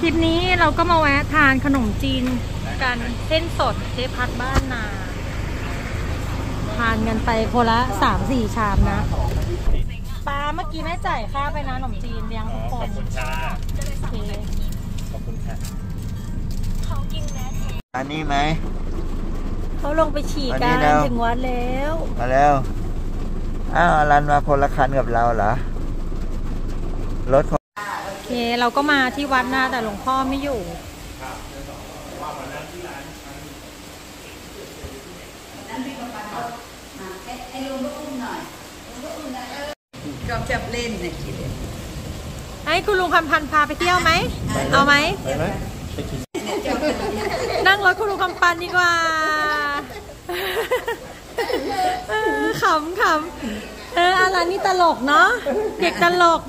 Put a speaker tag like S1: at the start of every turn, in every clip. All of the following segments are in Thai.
S1: ลิปนี้เราก็มาแวะทานขนมจีนกันเส้นสดเจ๊พัดบ้านนาทานกันไปคนละ3-4 ชามนะป้าเมื่อกี้แม่จ่ายค่าไปนะขนมจีนเลี้ยงทุกคน
S2: ขอบคุณค่ะขอบคุณค่ะเขากินแล้วอันนี้ไหม
S1: เขาลงไปฉี่กันถึงวัดแล้ว
S2: มาแล้วอ้าวรันมาคนละคันกับเราเหรอรถ
S1: โอเคเราก็มาที่วัดนะแต่หลวงพ่อไม่อยู่
S3: ก็จับเล่นเนี่ยคิดเลย
S1: ให้คุณลุงคำพันธ์พาไปเที่ยวไหมเอาไหมนั่งรถคุณลุงคำพันธ์ดีกว่าขำอะไรนี่ตลกเนาะเด็กตลก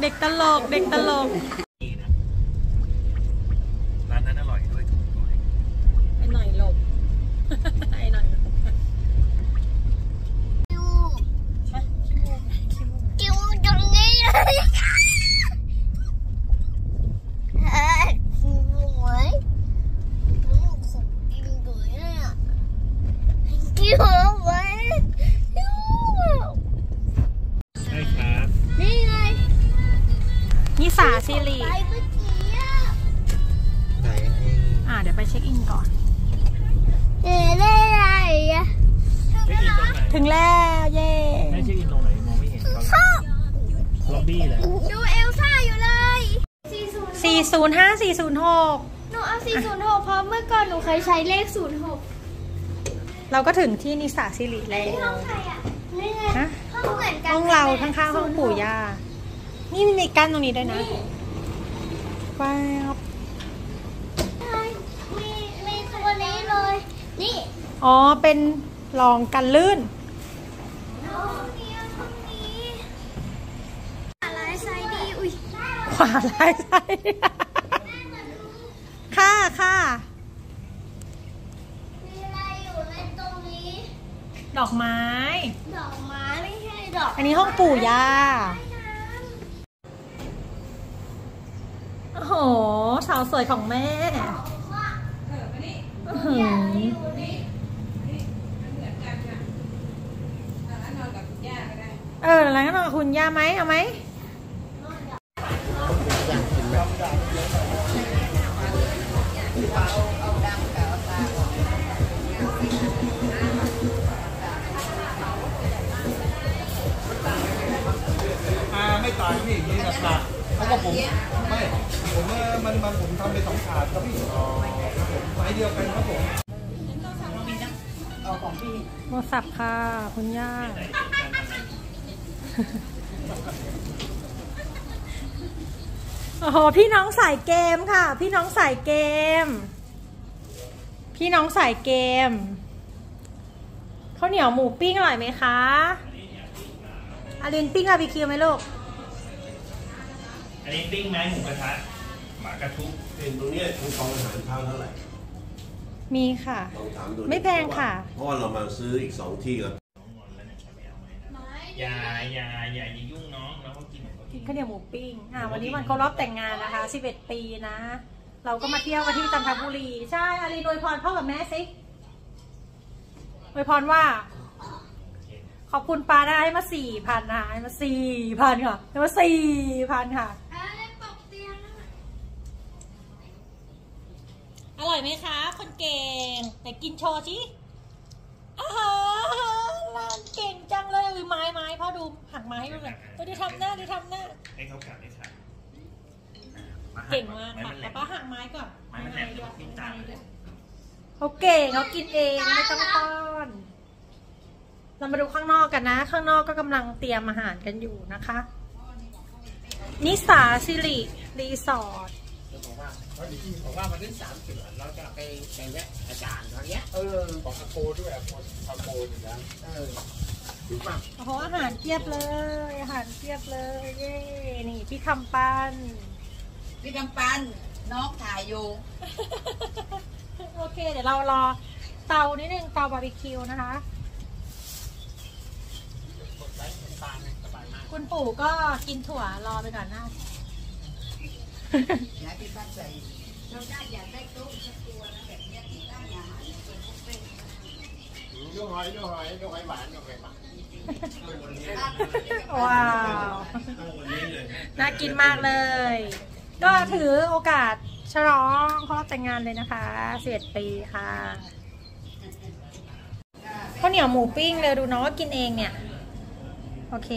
S2: ร้านนั้นอร่อยด้วยถูกด้วย
S1: ไอ้หน่อยหลบไอ้หน่อย
S3: กิ้วตรงนี้เลยสวยของกินสวยเลยอ่ะกิ้วไว้
S2: ใช่ครับ
S3: นี่ไง
S1: นิสาซิริ
S3: ไปเมื่อกี้
S2: ไหน
S1: เดี๋ยวไปเช็คอินก่อน
S3: ได้ไรอ่ะ
S1: ถึงแล้วเย่
S2: ไม่เช็คอินตรงไหนมองไม่เห็นเขาล็อบบี้เลย
S3: ดูเอลซ่าอยู่เลย
S1: 405 406
S3: หนูเอา406เพราะเมื่อก่อนหนูเคยใช้เลข06
S1: เราก็ถึงที่นิสาซิริแล้ว
S3: ห้องใครอ่ะนี่ไงห้องเหมือนกัน
S1: ห้องเราข้างๆห้องปู่ย่านี่มีกั้นตรงนี้ด้วยนะว้าว
S3: มีตัวนี้เลยนี่
S1: อ๋อเป็นรองกันลื่น
S3: ห้องนี้อะไรไซดีอุ้ย
S1: ขวาลายใช่ค่ะ
S3: มีอะไรอยู่ในตรงนี้
S1: ดอกไม้
S3: ไม่ใช่ดอก
S1: อันนี้ห้องปู่ย่าโอ้โหสาวสวยของแม่แล้วก็นอนกับคุณย่าไหมเอาไหม
S4: ไม่ต่างพี่นี่นะครับเพราะว่าผมผมทำไป2 ถาดครับพี่ไม้เดียวกันครับผม
S3: เอาของพี่
S1: โทรศัพท์ค่ะคุณย่าโอ้โหพี่น้องสายเกมค่ะพี่น้องสายเกมข้าวเหนียวหมูปิ้งอร่อยไหมคะอารินปิ้งบาร์บีคิวไหมลูก
S2: อันนี้ปิ้งไหมหมูกระทะหมากระทุ
S4: ตรงนี้คุณกองอาหารเท่าไหร่
S1: มีค่ะไม่แพงค่ะ
S4: เพราะว่าเรามาซื้ออีก2 ที่แล้ว
S2: อย่ายุ่งน้องแล้วก็กิน
S1: ข้าวเหนียวหมูปิ้งวันนี้วันครบรอบแต่งงานนะคะ11 ปีนะเราก็มาเที่ยวกันที่จันทบุรีใช่อารีอวยพรพ่อกับแม่สิอวยพรว่าขอบคุณปาได้มา4,000นะให้มา4,000ค่ะให้มา4,000ค่ะอร่อยไหมคะคนเก่งไหนกินโชว์สิเก่งจังเลยไม้พ่อดูหักไม้ให้ดูหน่อยดูทำหน้าให้
S2: เขากัดได้ค่ะ
S1: เก่งมากค่ะป้าหักไม้ก่อนเขาเก่งเขากินเองไม่ต้องป้อนเรามาดูข้างนอกกันนะข้างนอกก็กำลังเตรียมอาหารกันอยู่นะคะนิสาซิริรีสอร์ท
S5: บอกว่ามันได้3 จุดเราจะไปแวะอาจารย์ตอนเนี้ยบอกโคด้วยโคอยู่แล้วถูกป่ะ
S1: โอ้โหอาหารเทียบเลยเย้นี่พี่คำปัน
S3: น้องถ่ายอยู่
S1: โอเคเดี๋ยวเรารอเตานิดนึงเตาบาร์บีคิวนะคะคุณปู่ก็กินถั่วรอไปก่อนนะ
S5: ลูกหอยหวานลูกหอยหวาน
S1: ว้าว น่ากินมากเลย ก็ถือโอกาสฉลองครบรอบแต่งงานเลยนะคะ11 ปีค่ะข้าวเหนียวหมูปิ้งเลยดูน้องว่ากินเองเนี่ย โอเค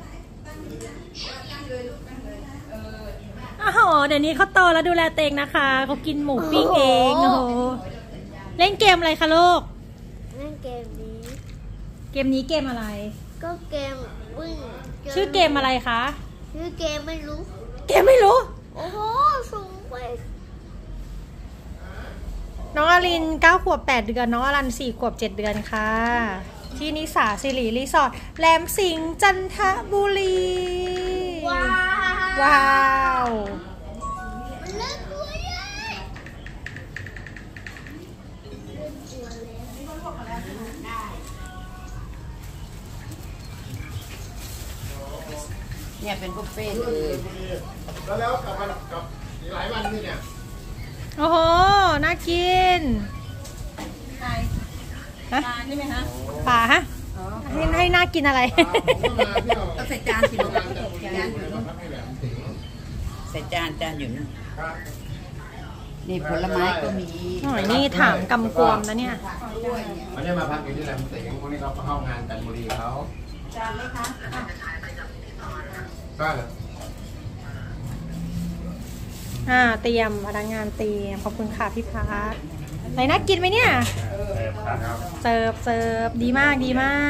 S1: อ้าวเดี๋ยวนี้เขาโตแล้วดูแลเตงนะคะเขากินหมูปิ้งเองโอ้โหเล่นเกมอะไรคะลูก
S3: เล่นเกมนี้
S1: เกมนี้เกมอะไร
S3: ก็เกมวิ่ง
S1: ชื่อเกมอะไรคะ
S3: ชื่อเกมไม่รู้
S1: เกมไม่รู้
S3: โอ้โหสูงไป
S1: น้องอลิน9 ขวบ 8 เดือนน้องอลัน4 ขวบ 7 เดือนค่ะที่นิสาสิริรีสอร์ทแหลมสิงห์จันทบุรี ว้าว
S3: มันเล่นตัวใหญ่
S6: เนี่ยเป็นบุฟเฟ่ต์เลย
S5: แล้วกลับมากับอีกหลายวันนี่เนี่ย
S1: โอ้โห น่ากินฮะ
S6: ปลาใช่ไหมคะ
S1: ป่าฮะให้น่ากินอะไร
S6: ก็ใส่จานสิลูกจานอยู่นู่นใส่จานอยู่นู่นนี่ผลไม้ก็มี
S1: หน่อยนี่ถามกำกวมนะเนี่ย
S5: วันนี้มาพักอยู่ที่แหลมสิงห์พวกนี้เขาเข้างานจันทบุรีเขา
S6: จานไหมคะ
S5: ก็เลย
S1: เตรียมพนักงานเตรียมขอบคุณค่ะพี่พัทไหนน่ากินไหมเนี่ย เสิร์ฟดีมากดีมาก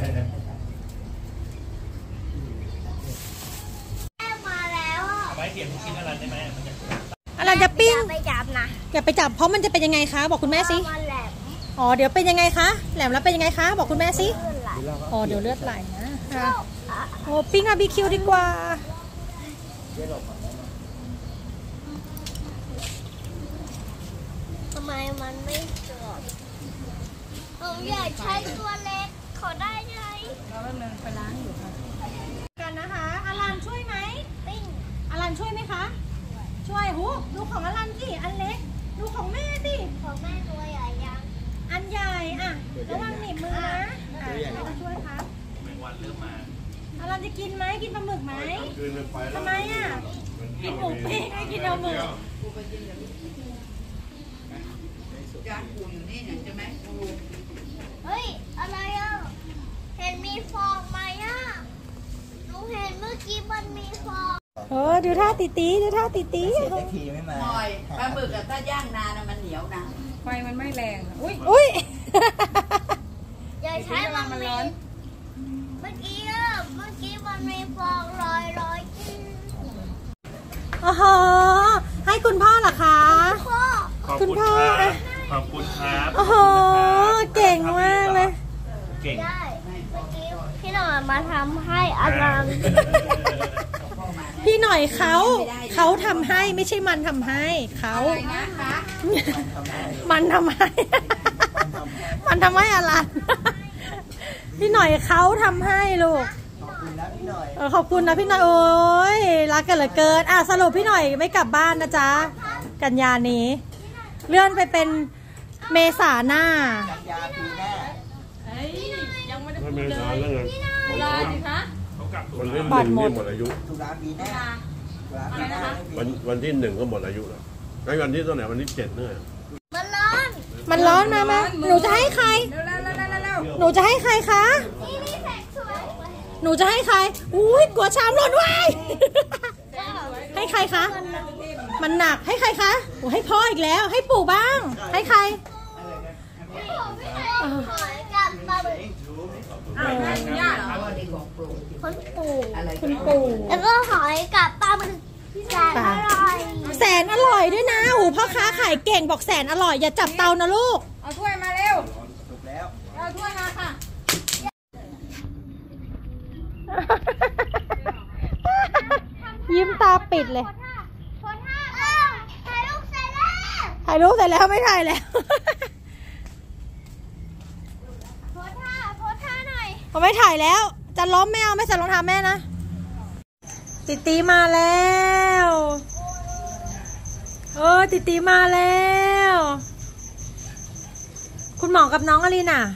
S3: แม่มาแล้วอ่ะ
S4: ไว้เขียนชิ้นอะไรได้ไหมมันจะ
S1: อะไรจะปิ้ง
S3: อย่าไปจับนะ
S1: อย่าไปจับเพราะมันจะเป็นยังไงคะบอกคุณแม่สิ
S3: มันแหลม
S1: อ๋อเดี๋ยวเป็นยังไงคะแหลมแล้วเป็นยังไงคะบอกคุณแม่สิ
S3: ขึ้นไหล
S1: อ๋อเดี๋ยวเลือดไหลนะค่ะโอ้ปิ้งบาร์บีคิวดีกว่า
S3: ทำไมมันไม่จบผมอยากใช้ตัวเล็กขอได้ไหม
S1: ไปล้างอยู่ค่ะกันนะคะอลันช่วยไหม
S3: ปิ้ง
S1: อลันช่วยไหมคะ ช่วยหูดูของอลันสิอันเล็กดูของแม่สิ
S3: ของแม่ตัวใหญ่ยัง
S1: อันใหญ่อะระวังหนีบมือนะเราจะช่วยครับ
S4: แมงวันเริ่มมา
S1: อลันจะกินไหมกินปลาหมึกไหม
S5: คืนไปแล้ว
S1: ทำไมอะกินหมูปิ้งไม่กินปลาหมึก
S6: จานปูอยู่นี่ใช่ไหมปู
S3: เฮ้ยอะไรอ่ะเห็นมีฟองไหมอ่ะหนูเห็นเมื่อกี้มันมีฟอง
S1: ดูท่าตีตีดูท่าตีตี
S2: เสียตะทีไม่มา
S6: หน่อยปลาหมึกกับถ้าย่างนานมันเหนียวนะ
S1: ไฟมันไม่แรงอุ้ย
S3: อย่าใช้มันร้อนเมื่อกี้มันมีฟองลอยกิน
S1: โอ้โหให้คุณพ่อเหรอคะ
S3: พ่อ
S4: ขอบ
S1: คุณ
S4: คุณ
S1: พ่อ
S4: ครับขอบคุณครับ
S1: โอ้โหเก่งมากเลย
S4: เก่ง
S3: ได้เมื่อกี้พี่หน่อยมาทำให้อลัง
S1: พี่หน่อยเขาทำให้ไม่ใช่มันทำให้เขามันทำให้ มันทำให้อะไร พี่หน่อยเขาทำให้ลูก
S2: ขอบคุณนะพี่หน่อย
S1: ขอบคุณนะพี่หน่อยโอ้ยรักกันเหลือเกินสรุปพี่หน่อยไม่กลับบ้านนะจ๊ะกันยานี้ เลื่อนไปเป็นเมษาหน้า
S2: กันยาปีหน้า
S7: ไม่เมษาแล้วไง
S4: เขากลับ
S7: วันที่
S1: บัตร
S7: 1
S1: หมด
S7: นี่หมดอายุ
S2: ตุลาปีหน้าตุลาปีหน้าไม่มี
S7: วันที่ 1ก็หมดอายุแล้วไอ้วันที่เท่าไหร่วันที่ 7เนี่ย
S3: มันร้อน
S1: มันร้อนมาหนูจะให้ใครหนูจะให้ใครคะ
S3: นี่แสงสวย
S1: หนูจะให้ใครอุ้ยกลัวชามหล่นไว้ให้ใครคะมันหนักให้ใครคะโอ้ให้พ่ออีกแล้ว ให้ปู่บ้าง ให้ใคร
S3: หอยกับปลาหมึก คนปู่
S1: คุณปู่
S3: แล้วก็หอยกับปลาหมึกแสนอร่อย
S1: แสนอร่อยด้วยนะโอ้พ่อค้าขายเก่งบอกแสนอร่อยอย่าจับเตานะลูก
S6: เอาถ้วยมาเร็ว
S2: ถูกแล้ว
S6: เอาถ้วยมาค่ะ
S1: ยิ้มตาปิดเลย
S3: โพสท่าถ่ายรูปเสร็จแล้ว
S1: ถ่ายรูปเสร็จแล้วไม่ถ่ายแล้ว
S3: โพสท่าหน่อย
S1: เขาไม่ถ่ายแล้ว จะล้มไม่เอาไม่ใส่รองเท้าแม่นะติตีมาแล้วติติมาแล้ว คุณหมอกับน้องอลินอ่ะ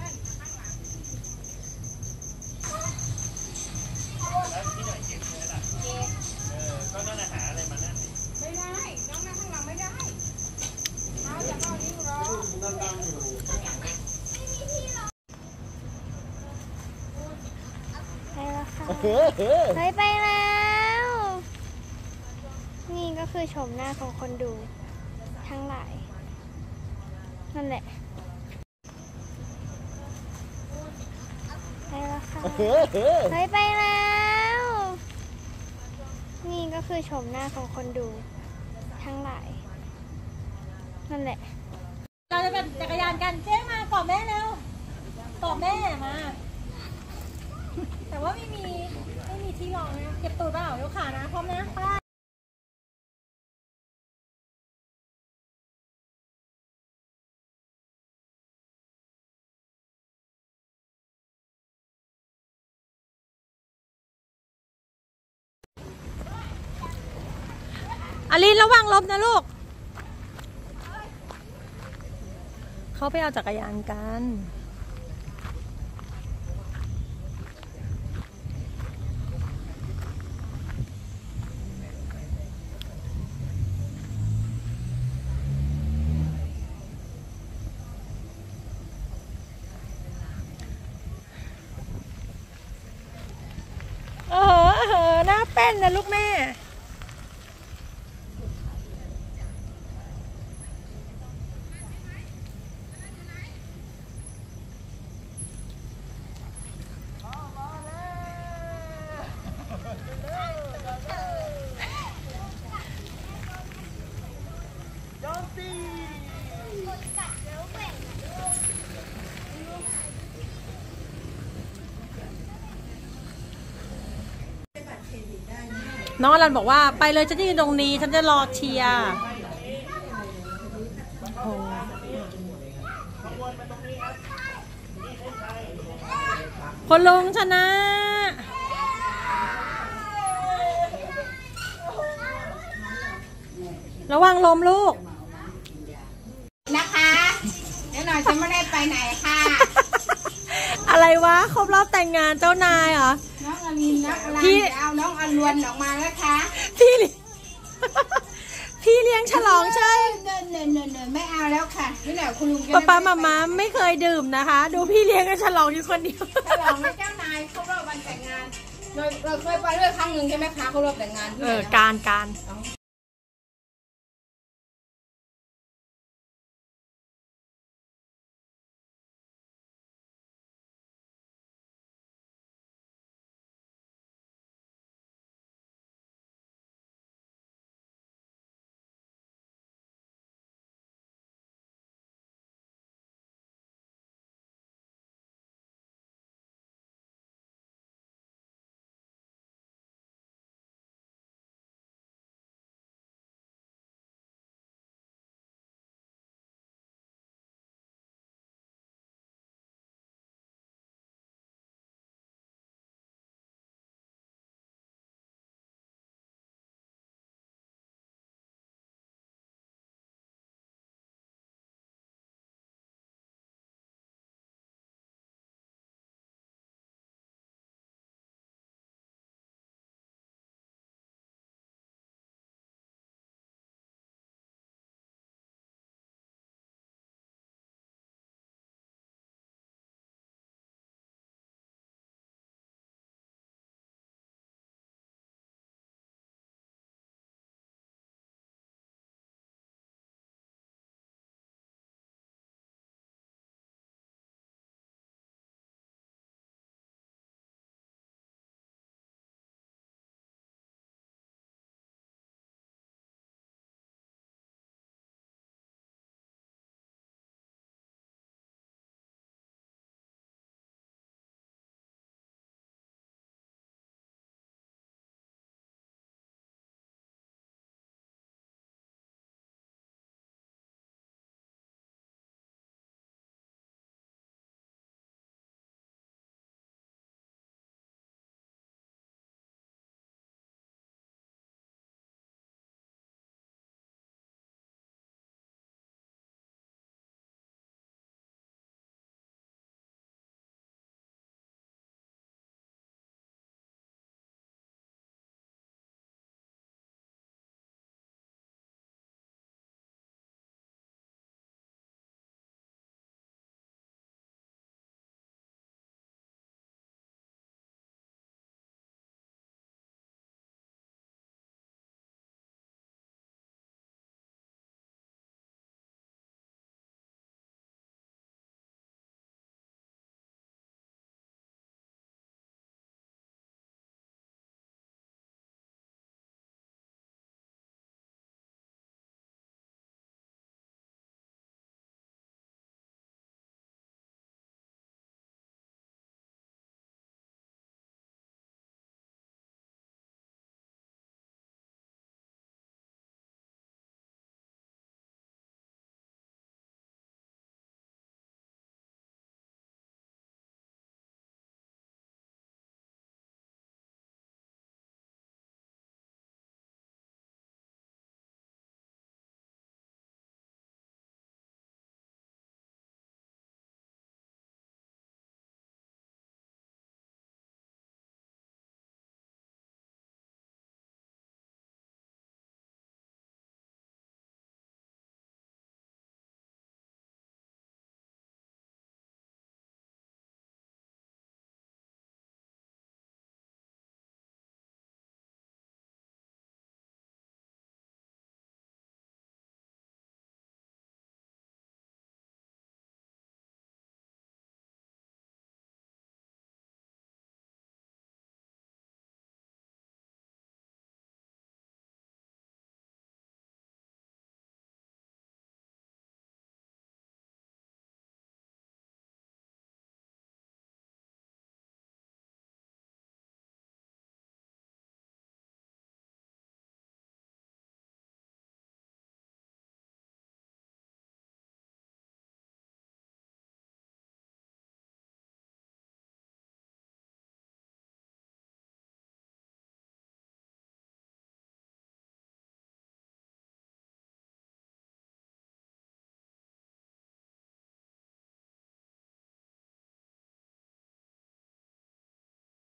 S3: เฮ้ยไปแล้ว นี่ก็คือชมหน้าของคนดูทั้งหลายนั่นแหละไปแล้วค่ะเฮ้ยไปแล้ว นี่ก็คือชมหน้าของคนดูทั้งหลายนั่นแหละ
S1: เราจะเป็นจักรยานกันเจ๊มากอดแม่เร็วกอดแม่มา แต่ว่าไม่มีที่รองนะเก็บตูดเปล่ายกขานะพร้อมนะไปอลินระวังล้มนะลูกเขาไปเอาจักรยานกันหน้าเป็นนะลูกแม่น้องอลันบอกว่าไปเลยฉันจะยืนตรงนี้ฉันจะรอเชียร์คนลงชนะระวังลมลูก
S6: นะคะเดี๋ยวหน่อยจะไม่ได้ไปไหนค่ะ
S1: อะไรวะครบรอบแต่งงานเจ้านายเหรอ
S6: น้องอลินน้องอลันเอาน้องอลวนออกมาแล้วค่ะ
S1: พี่เลี้ยงฉลองใช่
S6: เดินไม่เอาแล้วค่ะนี่แหละคุณลุง
S1: ป๊ามาม่าไม่เคยดื่มนะคะดูพี่เลี้ยงกันฉลองอยู่คนเดียว
S6: ฉลองให้เจ้านายครบรอบวันแต่งงานเราเคยไปด้วยครั้งหนึ่งใช่ไหมคะครบรอบแต่งงาน
S1: การ